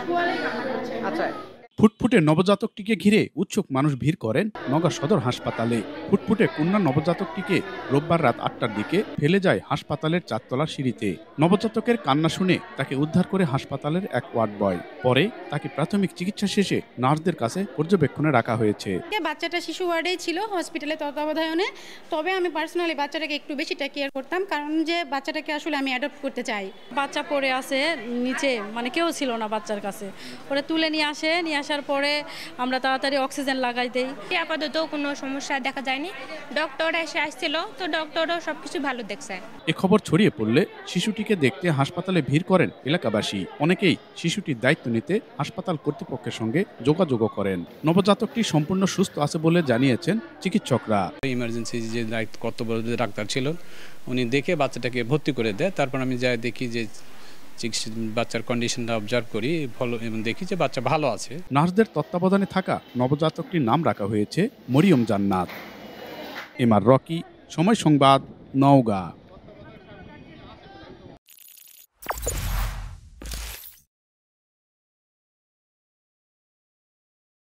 আচ্ছা, ফুটফুটে নবজাতকটিকে ঘিরে উৎসুক মানুষ ভিড় করেন নওগাঁ সদর হাসপাতালে। ফুটফুটে কন্যা নবজাতকটিকে রোববার রাত ৮টার দিকে ফেলে যায় হাসপাতালের ৪তলার সিঁড়িতে। নবজাতকের কান্না শুনে তাকে উদ্ধার করে হাসপাতালের এক ওয়ার্ড বয়। পরে তাকে প্রাথমিক চিকিৎসা শেষে নার্সদের কাছে পর্যবেক্ষণে রাখা হয়েছে। বাচ্চাটা শিশু ওয়ার্ডেই ছিল হসপিটালে তত্ত্বাবধানে। তবে আমি পার্সোনালি বাচ্চাটাকে একটু বেশি টেক কেয়ার করতাম, কারণ যে বাচ্চাটাকে আসলে আমি অ্যাডপ্ট করতে চাই। বাচ্চা পড়ে আছে নিচে, মানে কেউ ছিল না বাচ্চার কাছে। ওরা তুলে নিয়ে আসার পরে আমরা তাড়াতাড়ি অক্সিজেন লাগাই দেই। আপাতত কোনো সমস্যা দেখা যায়নি। ডক্টর এসে আসছিল, তো ডক্টরও সবকিছু ভালো দেখছে। এ খবর ছড়িয়ে পড়লে শিশুটিকে দেখতে হাসপাতালে ভিড় করেন এলাকাবাসী। অনেকেই শিশুটির দায়িত্ব নিতে হাসপাতাল কর্তৃপক্ষের সঙ্গে যোগাযোগ করেন। নবজাতকটি সম্পূর্ণ সুস্থ আছে বলে জানিয়েছেন চিকিৎসকরা। ইমার্জেন্সি যে কর্তব্যরত ডাক্তার ছিল, উনি দেখে বাচ্চাটাকে ভর্তি করে দেয়। তারপর আমি যাই দেখি যে বাচ্চার কন্ডিশনটা অবজার্ভ করি, এবং দেখি যে বাচ্চা ভালো আছে। নার্সদের তত্ত্বাবধানে থাকা নবজাতকটির নাম রাখা হয়েছে মরিয়ম জান্নাত। এমআর রকি, সময় সংবাদ, নওগাঁ।